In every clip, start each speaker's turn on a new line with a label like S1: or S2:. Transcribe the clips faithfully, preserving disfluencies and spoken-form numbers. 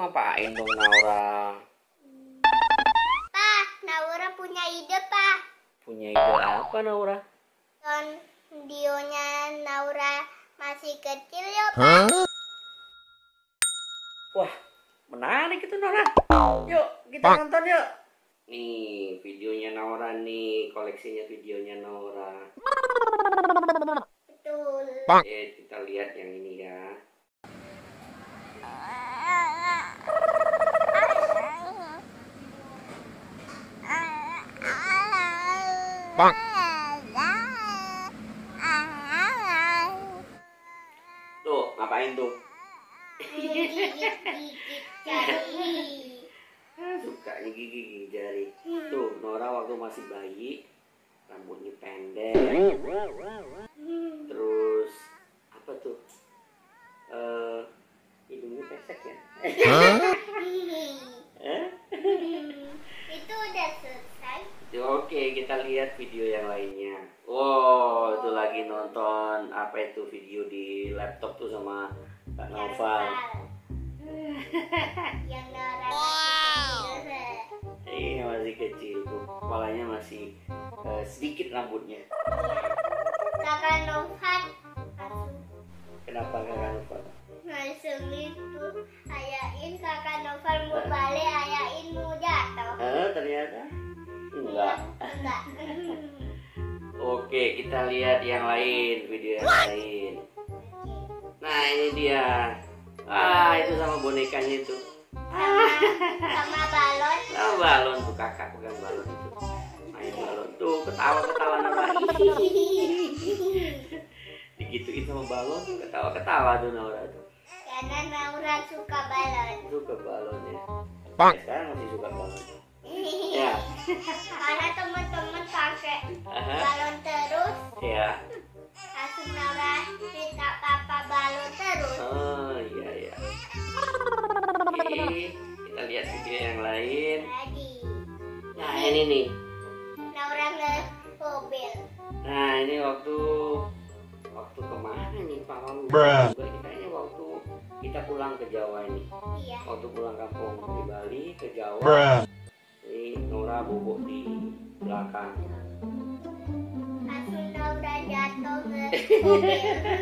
S1: ngapain dong Naura?
S2: Pak, Naura punya ide, Pak.
S1: Punya ide apa Naura?
S2: Nonton videonya Naura masih kecil ya, Pak.
S3: Huh?
S1: Wah, menarik itu Naura. Yuk, kita
S3: Pak.
S1: nonton yuk. Nih, videonya Naura nih, koleksinya videonya Naura.
S2: Betul.
S3: Pak.
S1: Oke, kita lihat yang ini ya.
S3: Pak.
S1: Tuh, ngapain tuh?
S2: Gigit-gigit jari.
S1: Sukanya gigi-gigi jari. Tuh, Naura waktu masih bayi, rambutnya pendek. Terus apa tuh? Eh, hidungnya pesek ya?
S3: Huh?
S1: Eh?
S2: Itu udah selesai.
S1: Oke, kita lihat video yang lainnya. Wow, itu lagi nonton apa itu video di laptop tuh sama Kak Noval.
S2: Yang Naura masih kecil.
S1: Iya, masih kecil tuh, kepalanya masih eh, sedikit rambutnya.
S2: Kakak Noval langsung
S1: Kenapa Kak Noval?
S2: langsung itu ayain Kakak Noval mau balik, ayain mau jatuh.
S1: Eh, ternyata enggak.
S2: Enggak.
S1: Oke, kita lihat yang lain, video yang lain. Nah, ini dia. Ah, itu sama bonekanya itu.
S2: Sama, sama balon.
S1: Ah, balon tuh, kakak pegang balon itu. Main balon tuh, ketawa-ketawa Naura. Digituin sama balon, ketawa-ketawa tuh Naura tuh.
S2: Karena Naura suka balon.
S1: Suka balonnya.
S3: Pak.
S1: Ya, sekarang masih suka balon. Ya.
S2: Karena teman-teman pakai
S1: Aha.
S2: balon terus,
S1: Ya.
S2: langsung Naura minta papa balon terus.
S1: Oh, iya ya. Oke, kita lihat video yang lain.
S2: Jadi
S1: Nah, ini nih.
S2: Naura nge-mobil.
S1: Nah, ini waktu waktu kemana nih Pak Walu?
S3: Bruh.
S1: Juga ini kayaknya waktu kita pulang ke Jawa ini.
S2: Iya.
S1: Waktu pulang kampung di Bali ke Jawa.
S3: Bruh.
S1: Ini Naura bobok di belakang.
S2: Langsung Naura jatuh nge-mobil.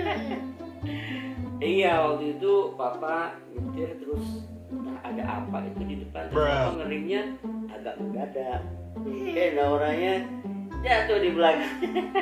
S1: Iya, waktu itu Papa nyetir terus entah ada apa itu di depan. Terus
S3: Bruh.
S1: Papa ngerimnya agak mendadak. Eh, Nauranya jatuh di belakang.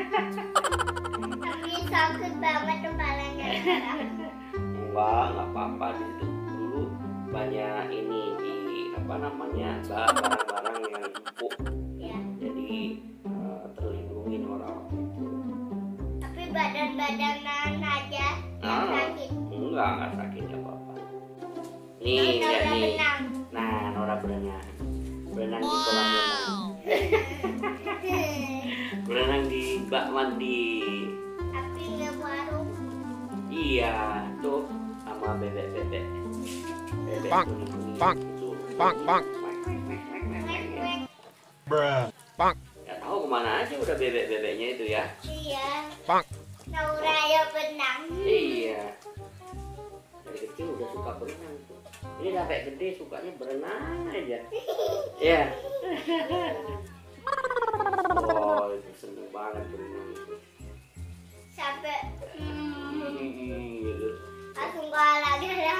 S2: Tapi sakit banget kepalanya.
S1: Enggak, enggak apa-apa. Di situ dulu banyak ini di apa namanya barang-barang yang empuk.
S2: Ya.
S1: Jadi eh, terlindungin orang waktu itu.
S2: Tapi badan-badanan aja yang
S1: Ah,
S2: sakit.
S1: enggak, enggak sakit enggak apa-apa. Nih,
S2: Terus
S1: lihat
S2: Naura
S1: nih.
S2: benang.
S1: Nah, Naura berenang. Berenang di kolam renang. Berenang di bak mandi.
S2: Tapi nge-warung.
S1: Iya, tuh sama bebek-bebek. Bebek
S3: Pak,
S1: kuning-kuning
S3: pak,
S1: itu.
S3: pak, pak.
S1: Mek, mek, mek, mek, mek, mek, mek.
S3: Bruh. Pak.
S1: Nggak tahu kemana aja udah bebek-bebeknya itu ya.
S2: Iya.
S3: Pak.
S2: Naura ya benang.
S1: Iya. Dari kecil udah suka berenang tuh. Ini sampai gede sukanya berenang aja. Iya. Oh, itu seneng banget berenang itu.
S2: Sampai hmm,
S1: Hmm, gitu.
S2: langsung kalah dia.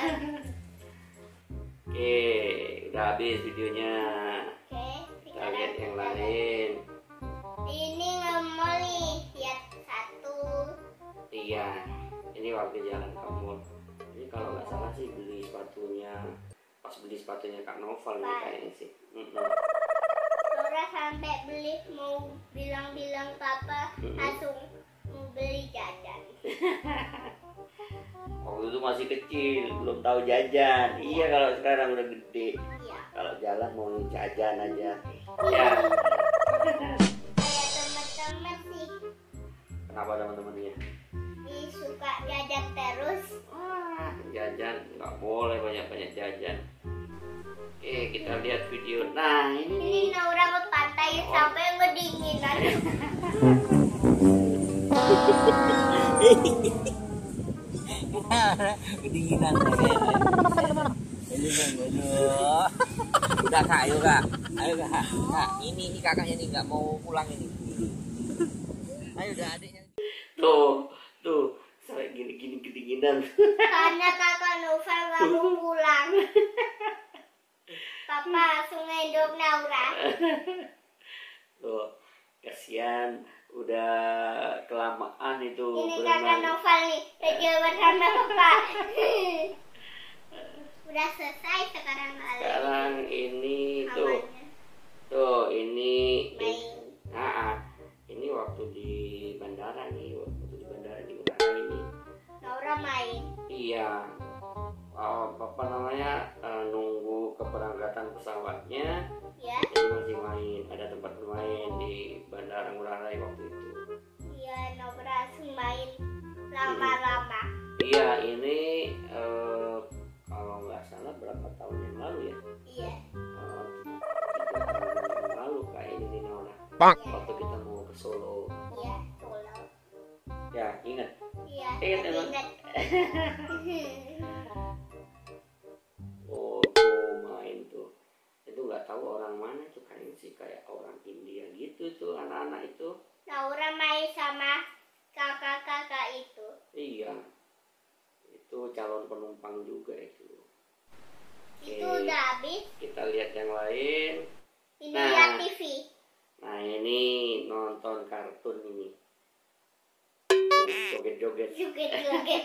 S1: Oke, udah habis videonya.
S2: Oke,
S1: Kita lihat yang lain.
S2: ini nge-mall nih, lihat satu.
S1: Iya, ini waktu jalan ke mall. Ini kalau nggak salah sih beli sepatunya, pas beli sepatunya Kak Noval nih kayaknya sih. Mm-mm.
S2: Naura sampai beli mau bilang-bilang papa
S1: Mm-mm.
S2: langsung mau beli jajan.
S1: Waktu itu masih kecil, belum tahu jajan. Iya, kalau sekarang udah gede.
S2: Iya.
S1: Kalau jalan mau jajan aja. Ya,
S2: Kayak teman-teman sih,
S1: kenapa teman-temannya?
S2: dia suka jajan terus.
S1: Wah, jajan nggak boleh banyak-banyak jajan. Oke, kita lihat video. Nah,
S2: Ini
S1: ini
S2: Naura ke pantai sampai ngedinginan.
S4: kedinginan kayak Aduh. Udah kak, ayo kak, ayo kak, kak, ini ini kakaknya nih nggak mau pulang ini. Ayo udah adiknya.
S1: Tuh, tuh, sampai gini-gini kedinginan.
S2: Karena kakak Novel nggak mau pulang. Papa langsung ngendong Naura.
S1: Tuh, kasihan, udah kelamaan itu.
S2: Ini kakak
S1: berenang.
S2: Novel nih, lagi bersama papa. Udah selesai sekarang kali.
S1: Sekarang ini tuh,
S2: Amannya.
S1: tuh ini,
S2: Main.
S1: nah, ini waktu di bandara nih, waktu di bandara di Utara ini.
S2: Naura main.
S1: Iya, oh, apa namanya, eh, nunggu keberangkatan pesawatnya.
S2: Ya.
S1: Jadi masih main, ada tempat bermain di Bandara Ngurah Rai waktu itu.
S2: Iya, Naura langsung main lama-lama.
S1: Iya, ini eh, kalau nggak salah berapa tahun yang lalu ya?
S2: Iya.
S1: Eh, tiga tahun yang lalu kayak ini Nora.
S3: Bonk.
S1: Waktu kita mau ke Solo.
S2: Iya, Solo.
S1: Ya, ingat.
S2: Iya,
S1: Ingat,
S2: tapi
S1: emang?
S2: ingat.
S1: Oh, tuh main tuh. Itu nggak tahu orang mana tuh, kayaknya sih kayak orang India gitu tuh anak-anak itu.
S2: Naura main sama kakak-kakak itu.
S1: Iya. Itu calon penumpang juga itu.
S2: Itu
S1: Oke.
S2: udah habis.
S1: Kita lihat yang lain.
S2: Ini
S1: Nah.
S2: lihat T V.
S1: Nah ini nonton kartun ini. Joget-joget.
S2: Joget-joget.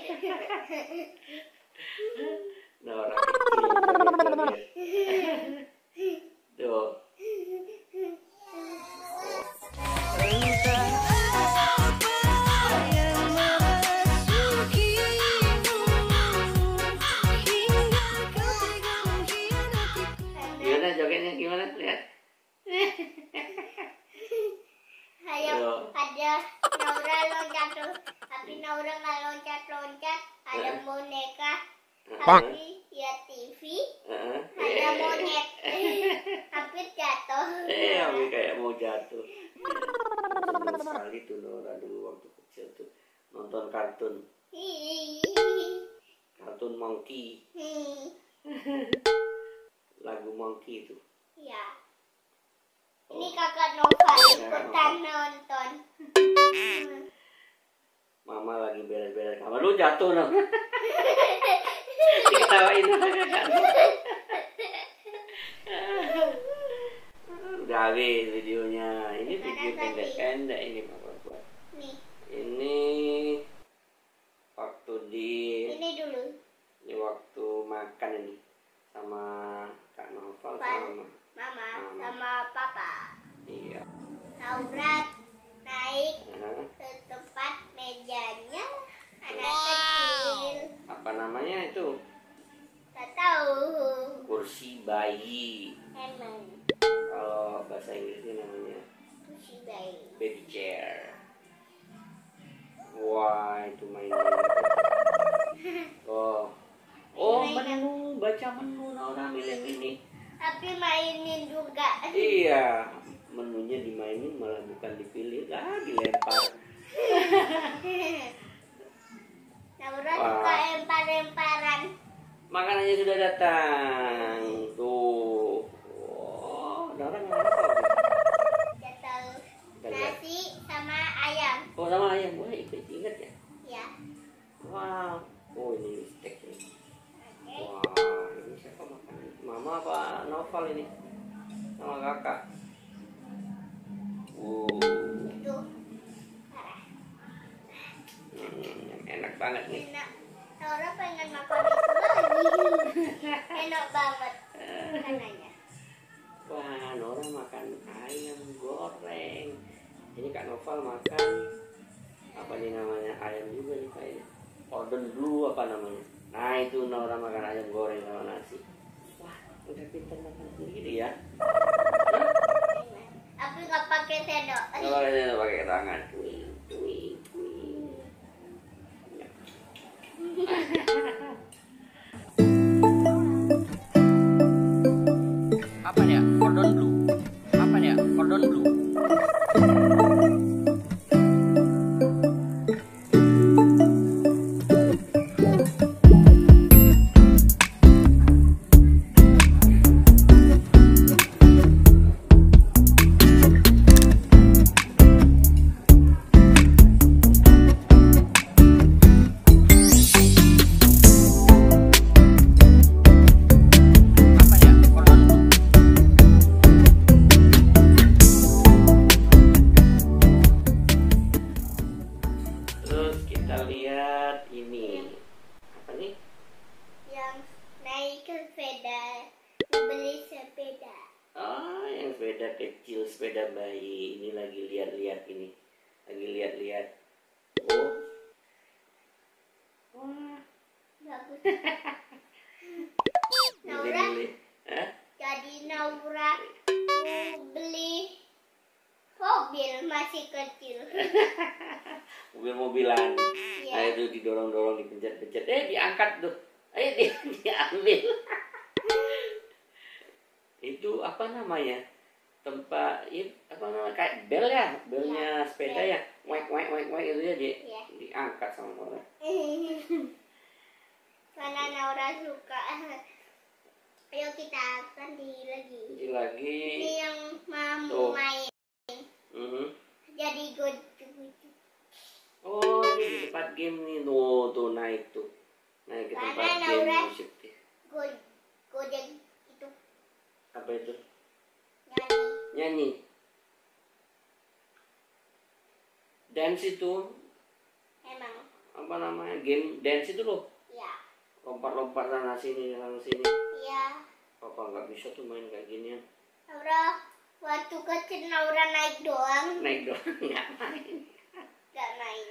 S1: Nah orang kecil joget-joget. Tuh. Gimana jogetnya, gimana lihat?
S2: Ayo,
S1: Ayo.
S2: ada Naura loncat tuh, tapi Naura nggak loncat-loncat. Ada
S1: Eh.
S2: boneka,
S3: Bonk.
S2: tapi ya T V.
S1: Heeh.
S2: Ada monyet, hampir jatuh.
S1: Eh, Ami kayak mau jatuh. Senang sekali tuh Nora dulu waktu kecil tuh nonton kartun, kartun Monkey, lagu Monkey itu.
S2: Ya, ini kakak Nova ikutan nonton.
S1: Mama lagi beres-beres kamar, lu jatuh dong. Diketawain sama kakak. Udah habis videonya. Ini video pendek-pendek ini Papa buat.
S2: Nih,
S1: Ini waktu di
S2: ini dulu.
S1: ini waktu makan ini sama Kak Novel
S2: Pan.
S1: sama
S2: Mama
S1: Mama.
S2: sama papa.
S1: iya.
S2: Naura naik
S1: Nah,
S2: ke tempat mejanya anak kecil.
S1: apa namanya itu?
S2: Tak tahu.
S1: Kursi bayi.
S2: Emang
S1: Kalau bahasa Inggrisnya namanya
S2: kursi bayi.
S1: baby chair. Wah, itu mainan. Oh. Oh, menu, baca menu Nora milih ini.
S2: Tapi mainin juga.
S1: Iya, menunya dimainin malah bukan dipilih, lah dilempar.
S2: Naura
S1: Wah.
S2: suka lempar-lemparan.
S1: Makanannya sudah datang. Tuh. Wow, Nora nggak tahu.
S2: Tidak tahu.
S1: Kita lihat.
S2: Nasi sama ayam.
S1: Oh, sama ayam, boleh ikut ingat ya?
S2: Ya.
S1: Wow. Oh, ini steak nih.
S2: Oke.
S1: Wah, ini siapa makan? Mama apa Novel ini? Sama kakak. Uh,
S2: Itu. Parah.
S1: hmm, enak banget nih.
S2: Enak. Naura pengen makan itu lagi. Enak banget. Makanannya.
S1: Wah, Nora makan ayam goreng. Ini Kak Novel makan apa nih namanya, ayam juga nih kayaknya. Cordon bleu apa namanya. Nah itu Nora makan ayam goreng sama nasi. Wah, udah pintar makan sendiri ya.
S2: Enak. Tapi nggak pakai sendok.
S1: Kalau kalian pakai tangan. Wih, wih, wih.
S4: Apa nih ya? Cordon bleu. Apa nih ya? Cordon bleu.
S1: ambil sepeda bayi. Ini lagi lihat-lihat ini. Lagi lihat-lihat. Oh. Wah.
S2: Bagus.
S1: Beli,
S2: Naura,
S1: beli. Hah?
S2: jadi Naura mau beli mobil masih kecil.
S1: Mobil-mobilan.
S2: Iya.
S1: Ayo tuh didorong-dorong, dipencet-pencet. Eh diangkat tuh. Ayo di, diambil. Itu apa namanya? Tempat itu apa namanya? Kayak bel ya, belnya
S2: Iya,
S1: sepeda
S2: bel.
S1: ya. Wek wek wek wek itu ya di,
S2: Iya.
S1: diangkat sama orang.
S2: Karena Naura suka. Ayo kita ganti lagi.
S1: Ini lagi.
S2: Ini yang mau
S1: Tuh.
S2: main.
S1: Mhm.
S2: Jadi gucu-gucu.
S1: Oh ini di tempat game nih. Tuh, tuh naik tuh. Naik ke tempat
S2: Karena
S1: game
S2: Naura-
S1: musik.
S2: Go- Gojek itu
S1: Apa itu?
S2: nyanyi.
S1: Nyanyi. Dance itu
S2: Emang.
S1: apa namanya? Game dance itu loh.
S2: Ya.
S1: Lompat-lompat sana sini sana sini.
S2: Ya.
S1: Papa nggak bisa tuh main kayak ginian.
S2: Naura waktu kecil Naura naik doang,
S1: Naik doang nggak main.
S2: nggak main.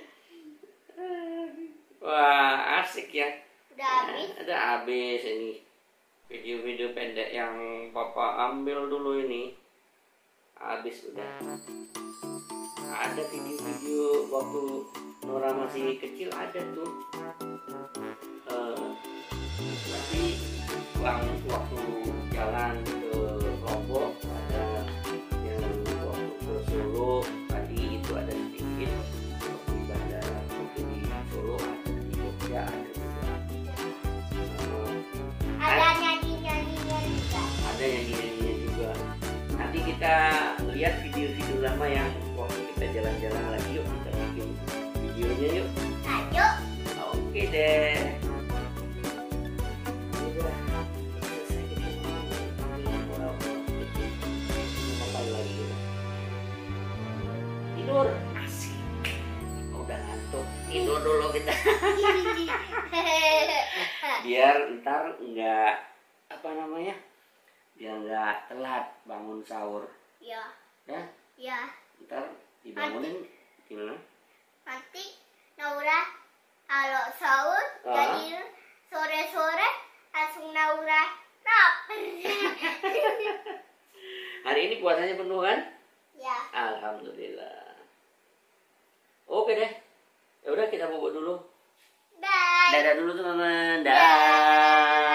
S1: Wah asik ya.
S2: Udah habis.
S1: Ada habis ini video-video pendek yang Papa ambil dulu ini. Habis udah. Ada video-video waktu Nora masih kecil ada tuh. Eh, tapi uang waktu jalan ke Lombok ada yang waktu ke Solo tadi itu ada sedikit waktu di bandara waktu di Solo ada di Jogja ada juga. Eh,
S2: Ada nyanyi-nyanyinya juga.
S1: ada yang nyanyinya juga. Nanti kita lihat video-video lama yang waktu kita jalan-jalan lagi, yuk kita bikin videonya yuk.
S2: Ayo.
S1: Oke deh. Udah selesai kita ngapain lagi kita? Tidur asik. Udah ngantuk. Tidur dulu kita. Biar ntar nggak apa namanya? Biar nggak telat bangun sahur.
S2: Ya.
S1: Ya,
S2: Ya.
S1: ntar dibangunin gimana?
S2: Nanti Naura kalau sahur
S1: Ah.
S2: jadi sore-sore langsung Naura lapar.
S1: Hari ini puasanya penuh kan?
S2: Ya.
S1: Alhamdulillah. Oke deh. Ya udah kita bobo dulu.
S2: Bye.
S1: Dadah dulu teman-teman. Dah.